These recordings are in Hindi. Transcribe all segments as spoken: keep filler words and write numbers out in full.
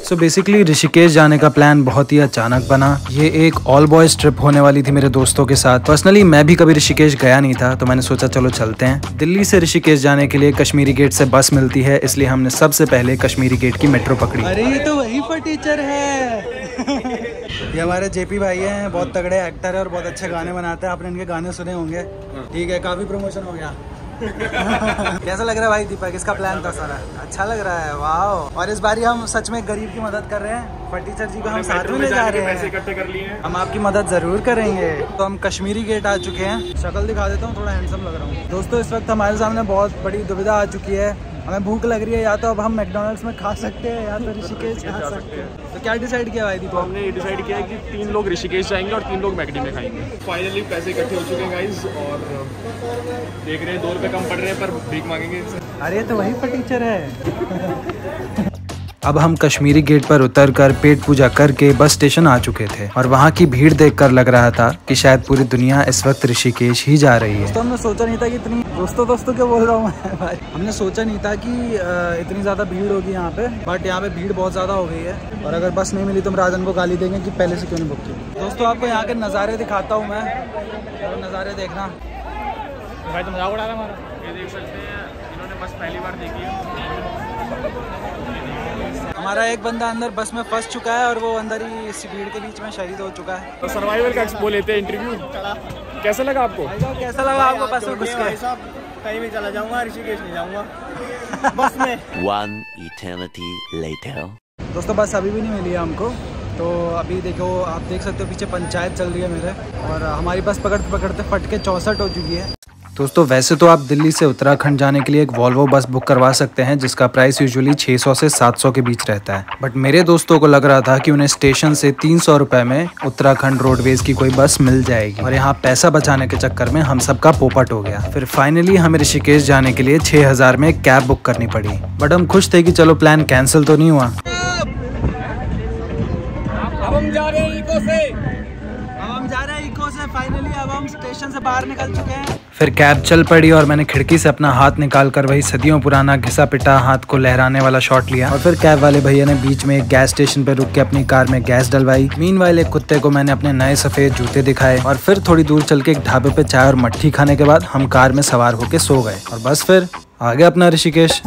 सो बेसिकली ऋषिकेश जाने का प्लान बहुत ही अचानक बना। ये एक ऑल बॉयज ट्रिप होने वाली थी मेरे दोस्तों के साथ। पर्सनली मैं भी कभी ऋषिकेश गया नहीं था, तो मैंने सोचा चलो चलते हैं। दिल्ली से ऋषिकेश जाने के लिए कश्मीरी गेट से बस मिलती है, इसलिए हमने सबसे पहले कश्मीरी गेट की मेट्रो पकड़ी। अरे ये तो वही पर टीचर है। ये हमारे जेपी भाई हैं, बहुत तगड़े एक्टर है और बहुत अच्छे गाने बनाते हैं। आपने इनके गाने सुने होंगे। ठीक है, काफी प्रमोशन हो गया। कैसा लग रहा है भाई दीपक? इसका प्लान था सारा, अच्छा लग रहा है। वाह। और इस बार हम सच में गरीब की मदद कर रहे हैं। फटीचर जी को हम साथ में ले जा रहे हैं, पैसे इकट्ठे कर लिए हैं। हम आपकी मदद जरूर करेंगे। तो हम कश्मीरी गेट आ चुके हैं। शक्ल दिखा देता हूँ, थोड़ा हैंडसम लग रहा हूँ। दोस्तों इस वक्त हमारे सामने बहुत बड़ी दुविधा आ चुकी है। हमें भूख लग रही है, या तो अब हम मैकडोनल्ड्स में खा सकते हैं या तो ऋषिकेश खा सकते हैं। तो क्या डिसाइड किया भाई दीपक? तो हमने ये डिसाइड किया है कि तीन लोग ऋषिकेश जाएंगे और तीन लोग मैकडी में खाएंगे। फाइनली पैसे इकट्ठे हो चुके हैं गाइस, और देख रहे हैं दो रुपये कम पड़ रहे हैं पर भीख मांगेंगे इनसे। अरे तो वही पर टीचर है। अब हम कश्मीरी गेट पर उतरकर पेट पूजा करके बस स्टेशन आ चुके थे, और वहाँ की भीड़ देखकर लग रहा था कि शायद पूरी दुनिया इस वक्त ऋषिकेश ही जा रही है। तो हमने सोचा नहीं था कि इतनी दोस्तों दोस्तों क्या बोल रहा हूँ मैं भाई। हमने सोचा नहीं था कि इतनी ज्यादा भीड़ होगी यहाँ पे, बट यहाँ पे भीड़ बहुत ज्यादा हो गई है। और अगर बस नहीं मिली तो हम राजन को गाली देंगे कि पहले से क्यों नहीं बुक की। दोस्तों आपको यहाँ के नज़ारे दिखाता हूँ मैं, और नज़ारे देखना। भाई तो मजाक उड़ा रहा हमारा। ये देख सकते हैं, इन्होंने बस पहली बार देखी है। हमारा एक बंदा अंदर बस में फंस चुका है और वो अंदर ही इस भीड़ के बीच में शहीद हो चुका है। तो सर्वाइवल का एक्सपो लेते हैं, इंटरव्यू कैसा लगा आपको? कैसा लगा आपको बस में घुस के? कहीं भी चला जाऊंगा, ऋषिकेश नहीं जाऊंगा बस में। One eternity later. दोस्तों बस अभी भी नहीं मिली है हमको। तो अभी देखो, आप देख सकते हो पीछे पंचायत चल रही है मेरे, और हमारी बस पकड़ते पकड़ते फट के चौसठ हो चुकी है। दोस्तों वैसे तो आप दिल्ली से उत्तराखंड जाने के लिए एक वॉल्वो बस बुक करवा सकते हैं, जिसका प्राइस यूजुअली छह सौ से सात सौ के बीच रहता है। बट मेरे दोस्तों को लग रहा था कि उन्हें स्टेशन से तीन सौ रुपए में उत्तराखंड रोडवेज की कोई बस मिल जाएगी, और यहाँ पैसा बचाने के चक्कर में हम सबका पोपट हो गया। फिर फाइनली हमें ऋषिकेश जाने के लिए छह हजार में कैब बुक करनी पड़ी। बट हम खुश थे कि चलो प्लान कैंसिल तो नहीं हुआ। अब हम जा रहे हैं इको से, अब हम जा रहे हैं इको से फाइनली। अब हम स्टेशन से बाहर निकल चुके हैं। फिर कैब चल पड़ी, और मैंने खिड़की से अपना हाथ निकालकर वही सदियों पुराना घिसा पिटा हाथ को लहराने वाला शॉट लिया। और फिर कैब वाले भैया ने बीच में एक गैस स्टेशन पर रुक के अपनी कार में गैस डलवाई। मीनवाइल एक कुत्ते को मैंने अपने नए सफेद जूते दिखाए, और फिर थोड़ी दूर चल के एक ढाबे पे चाय और मट्ठी खाने के बाद हम कार में सवार होके सो गए, और बस फिर आ गया अपना ऋषिकेश।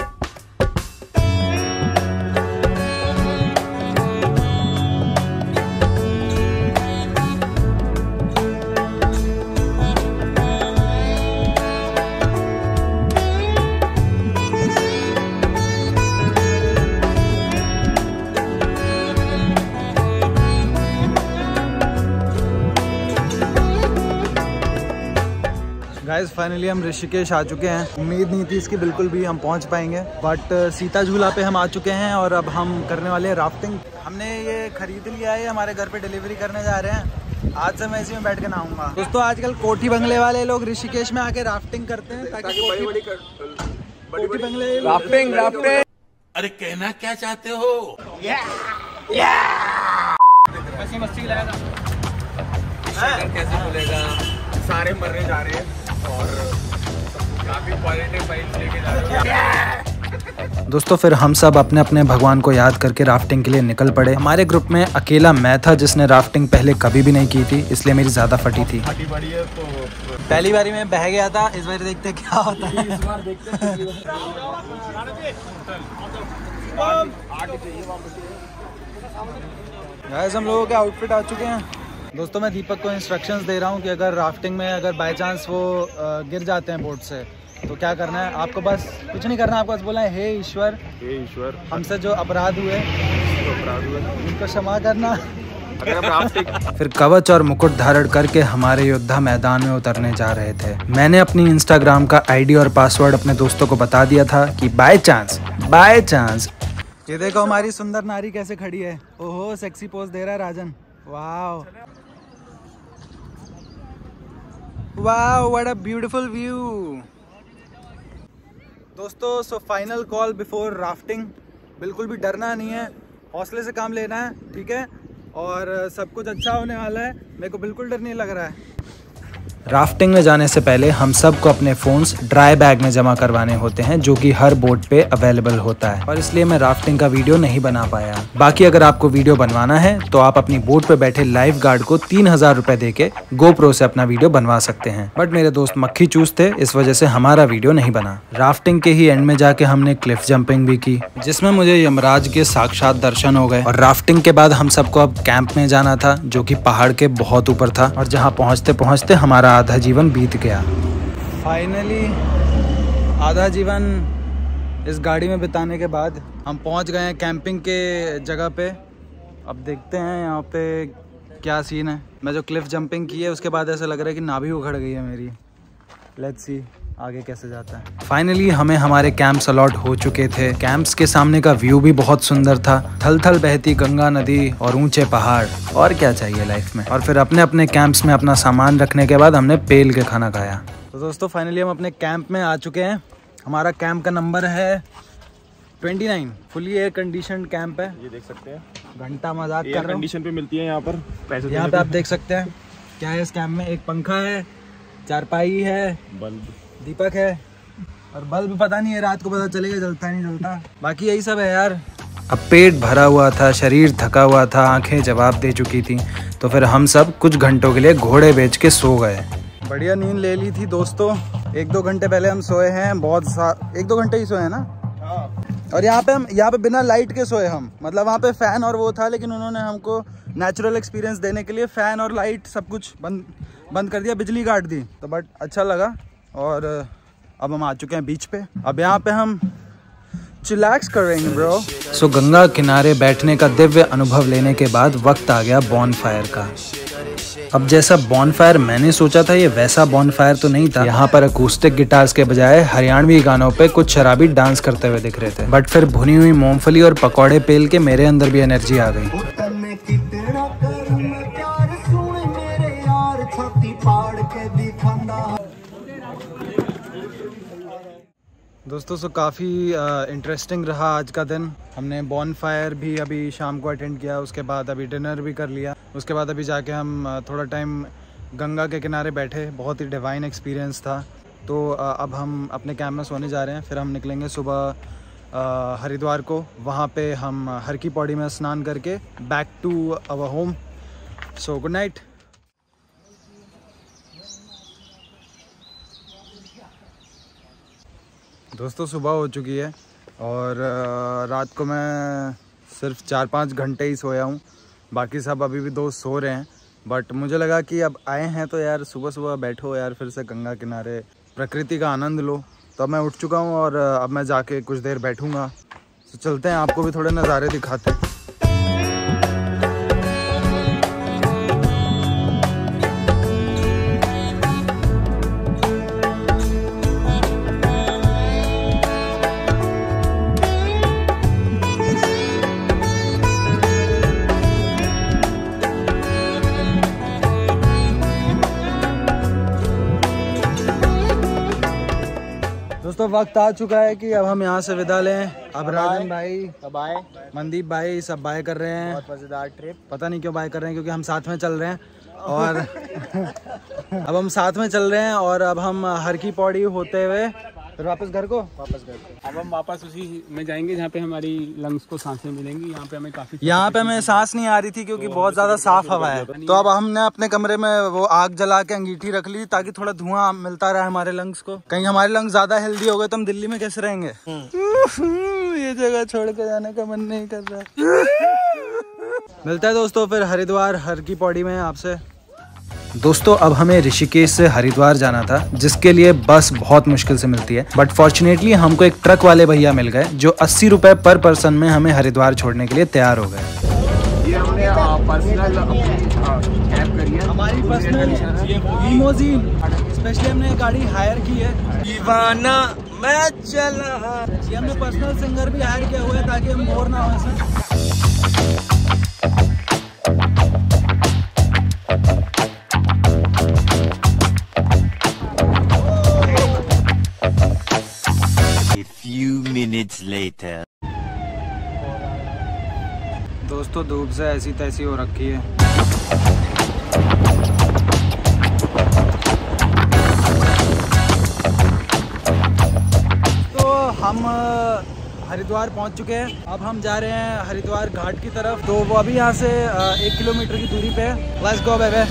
गाइस फाइनली हम ऋषिकेश आ चुके हैं। उम्मीद नहीं थी इसकी बिल्कुल भी हम पहुंच पाएंगे, बट सीता झूला पे हम आ चुके हैं, और अब हम करने वाले हैं राफ्टिंग। हमने ये खरीद लिया है, हमारे घर पे डिलीवरी करने जा रहे हैं। आज से मैं इसी में बैठ के नहाऊंगा। दोस्तों आजकल कोठी बंगले वाले लोग ऋषिकेश में आके राफ्टिंग करते हैं, ताकि कोठी कोठी बंगले राफ्टिंग राफ्टिंग। अरे कहना क्या चाहते हो? मस्ती लगा कैसे खुलेगा, सारे मरने जा रहे हैं और काफी पॉजिटिव वाइब्स लेके जा रहे हैं। दोस्तों फिर हम सब अपने अपने भगवान को याद करके राफ्टिंग के लिए निकल पड़े। हमारे ग्रुप में अकेला मैं था जिसने राफ्टिंग पहले कभी भी नहीं की थी, इसलिए मेरी ज्यादा फटी थी। तो पहली बारी में बह गया था, इस बार देखते क्या होता है। इस बार देखते गाइस हम लोगों के आउटफिट आ चुके हैं। दोस्तों मैं दीपक को इंस्ट्रक्शंस दे रहा हूँ कि अगर राफ्टिंग में अगर बाय चांस वो गिर जाते हैं बोट से, तो क्या करना है आपको? बस कुछ नहीं करना, आपको बस बोलना है हे ईश्वर, हे ईश्वर, हमसे जो अपराध हुए अपराध हुए उनको क्षमा करना। अगर हम राफ्टिंग फिर कवच और मुकुट धारण करके हमारे योद्धा मैदान में उतरने जा रहे थे। मैंने अपनी इंस्टाग्राम का आईडी और पासवर्ड अपने दोस्तों को बता दिया था कि बाय चांस बाय चांस। ये देखो हमारी सुंदर नारी कैसे खड़ी है। ओहो सेक्सी पोज दे रहा है Rajan. Wow wow what a beautiful view. दोस्तों so final call before rafting, बिल्कुल भी डरना नहीं है, हौसले से काम लेना है, ठीक है? और सब कुछ अच्छा होने वाला है, मेरे को बिल्कुल डर नहीं लग रहा है। राफ्टिंग में जाने से पहले हम सबको अपने फोन्स ड्राई बैग में जमा करवाने होते हैं, जो कि हर बोट पे अवेलेबल होता है, और इसलिए मैं राफ्टिंग का वीडियो नहीं बना पाया। बाकी अगर आपको वीडियो बनवाना है तो आप अपनी बोट पे बैठे लाइफ गार्ड को तीन हजार रुपए दे के गोप्रो से अपना वीडियो बनवा सकते हैं। बट मेरे दोस्त मक्खी चूस थे, इस वजह से हमारा वीडियो नहीं बना। राफ्टिंग के ही एंड में जाके हमने क्लिफ जंपिंग भी की, जिसमें मुझे यमराज के साक्षात दर्शन हो गए। और राफ्टिंग के बाद हम सबको अब कैंप में जाना था, जो कि पहाड़ के बहुत ऊपर था, और जहाँ पहुँचते पहुँचते हमारा आधा जीवन बीत गया। फाइनली आधा जीवन इस गाड़ी में बिताने के बाद हम पहुंच गए हैं कैंपिंग के जगह पे। अब देखते हैं यहाँ पे क्या सीन है। मैं जो क्लिफ जंपिंग की है उसके बाद ऐसा लग रहा है कि नाभि उखड़ गई है मेरी। लेट्स सी आगे कैसे जाता है। फाइनली हमें हमारे कैंप्स अलॉट हो चुके थे। कैंप्स के सामने का व्यू भी बहुत सुंदर था, थल थल बहती गंगा नदी और ऊंचे पहाड़, और क्या चाहिए लाइफ में। और फिर अपने अपने कैंप्स में अपना सामान रखने के बाद हमने पेल के खाना खाया। तो दोस्तों फाइनली हम अपने कैंप में आ चुके हैं। हमारा कैंप का नंबर है उनतीस। फुली एयर कंडीशन कैंप है, ये देख सकते हैं। घंटा मजाक कर रहा हूँ। कंडीशन पे मिलती है यहाँ पर पैसे। यहाँ पे आप देख सकते हैं क्या है इस कैंप में। एक पंखा है, चारपाई है, बल्ब, दीपक है, और बल्ब पता नहीं है, रात को पता चलेगा जलता है नहीं जलता। बाकी यही सब है यार। अब पेट भरा हुआ था, शरीर थका हुआ था, आंखें जवाब दे चुकी थी, तो फिर हम सब कुछ घंटों के लिए घोड़े बेच के सो गए। बढ़िया नींद ले ली थी दोस्तों। एक दो घंटे पहले हम सोए हैं, बहुत सा एक दो घंटे ही सोए हैं ना। और यहाँ पे हम यहाँ पे बिना लाइट के सोए हम, मतलब वहाँ पे फैन और वो था, लेकिन उन्होंने हमको नेचुरल एक्सपीरियंस देने के लिए फैन और लाइट सब कुछ बंद बंद कर दिया, बिजली काट दी। तो बट अच्छा लगा। और अब हम आ चुके हैं बीच पे। अब यहाँ पे हम चिलैक्स कर रहे हैं ब्रो। सो गंगा किनारे बैठने का दिव्य अनुभव लेने के बाद वक्त आ गया बॉनफायर का। अब जैसा बॉनफायर मैंने सोचा था, ये वैसा बॉनफायर तो नहीं था। यहाँ पर अकूस्टिक गिटार्स के बजाय हरियाणवी गानों पे कुछ शराबी डांस करते हुए दिख रहे थे। बट फिर भुनी हुई मूंगफली और पकौड़े पेल के मेरे अंदर भी एनर्जी आ गई। दोस्तों सो काफ़ी इंटरेस्टिंग रहा आज का दिन। हमने बॉनफायर भी अभी शाम को अटेंड किया, उसके बाद अभी डिनर भी कर लिया, उसके बाद अभी जाके हम uh, थोड़ा टाइम गंगा के किनारे बैठे। बहुत ही डिवाइन एक्सपीरियंस था। तो uh, अब हम अपने कैंप में सोने जा रहे हैं। फिर हम निकलेंगे सुबह uh, हरिद्वार को। वहाँ पे हम हर की पौड़ी में स्नान करके back to our home. So good night. दोस्तों सुबह हो चुकी है और रात को मैं सिर्फ चार पाँच घंटे ही सोया हूँ। बाकी सब अभी भी दोस्त सो रहे हैं। बट मुझे लगा कि अब आए हैं तो यार सुबह सुबह बैठो यार, फिर से गंगा किनारे प्रकृति का आनंद लो। तो अब मैं उठ चुका हूँ और अब मैं जाके कुछ देर बैठूँगा। तो चलते हैं, आपको भी थोड़े नज़ारे दिखाते हैं। दोस्तों वक्त आ चुका है कि अब हम यहाँ से विदा लें। अब राजन भाई, बाय, मनदीप भाई सब बाय कर रहे हैं। बहुत मजेदार ट्रिप। पता नहीं क्यों बाय कर रहे हैं, क्योंकि हम साथ में चल रहे हैं। और अब हम साथ में चल रहे हैं और अब हम हर की पौड़ी होते हुए फिर वापस घर को वापस घर को अब हम वापस उसी में जाएंगे जहाँ पे हमारी लंग्स को सांसें मिलेंगी। यहाँ पे हमें काफी यहाँ पे हमें सांस नहीं आ रही थी क्योंकि बहुत ज्यादा साफ हवा है। तो अब हमने अपने कमरे में वो आग जला के अंगीठी रख ली ताकि थोड़ा धुआं मिलता रहे हमारे लंग्स को। कहीं हमारे लंग्स ज्यादा हेल्दी हो गए तो हम दिल्ली में कैसे रहेंगे। ये जगह छोड़ के जाने का मन नहीं कर रहा। मिलता है दोस्तों फिर हरिद्वार हर की पौड़ी में आपसे। दोस्तों अब हमें ऋषिकेश से हरिद्वार जाना था, जिसके लिए बस बहुत मुश्किल से मिलती है। बट फॉर्चुनेटली हमको एक ट्रक वाले भैया मिल गए जो अस्सी रुपए पर पर्सन में हमें हरिद्वार छोड़ने के लिए तैयार हो गए। ये हमने पर्सनल कैब करी है, हमारी पर्सनल लिमोजीन। स्पेशली हमने गाड़ी हायर की है। दीवाना मैं चला। ये हमने पर्सनल सिंगर भी हायर किया हुआ है ताकि हम बोर ना हो सके। minutes later. दोस्तों धूप से ऐसी तैसी हो रखी है। हम हरिद्वार पहुंच चुके हैं। अब हम जा रहे हैं हरिद्वार घाट की तरफ। तो वो अभी यहाँ से एक किलोमीटर की दूरी पे है। लेट्स गो बेबे।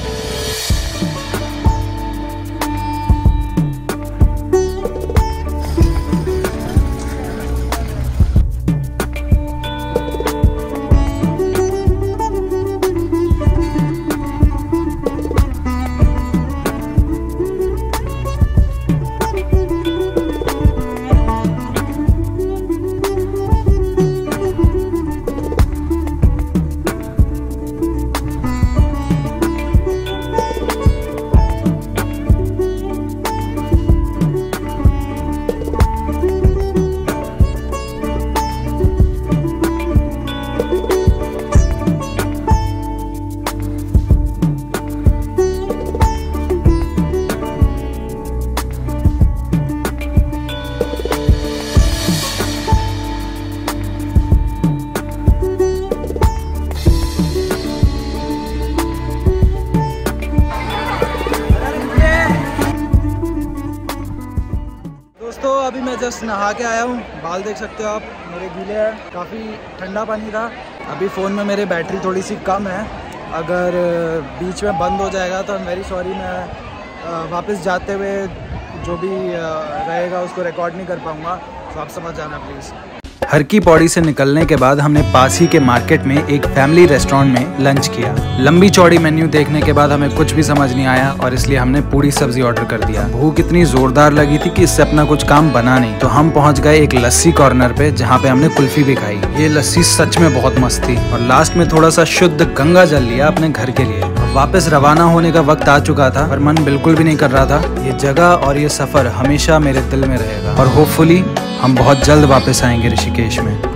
दोस्तों अभी मैं जस्ट नहा के आया हूँ। बाल देख सकते हो आप मेरे गीले हैं। काफ़ी ठंडा पानी था। अभी फ़ोन में मेरे बैटरी थोड़ी सी कम है। अगर बीच में बंद हो जाएगा तो आई एम वेरी सॉरी। मैं वापस जाते हुए जो भी रहेगा उसको रिकॉर्ड नहीं कर पाऊँगा, तो आप समझ जाना प्लीज़। हर की पौड़ी से निकलने के बाद हमने पास ही के मार्केट में एक फैमिली रेस्टोरेंट में लंच किया। लंबी चौड़ी मेन्यू देखने के बाद हमें कुछ भी समझ नहीं आया और इसलिए हमने पूरी सब्जी ऑर्डर कर दिया। भूख इतनी जोरदार लगी थी कि इससे अपना कुछ काम बना नहीं, तो हम पहुंच गए एक लस्सी कॉर्नर पे, जहां पे हमने कुल्फी भी खाई। ये लस्सी सच में बहुत मस्त थी। और लास्ट में थोड़ा सा शुद्ध गंगा जल लिया अपने घर के लिए। वापस रवाना होने का वक्त आ चुका था, पर मन बिल्कुल भी नहीं कर रहा था। ये जगह और ये सफर हमेशा मेरे दिल में रहेगा और होपफुली हम बहुत जल्द वापस आएंगे ऋषिकेश में।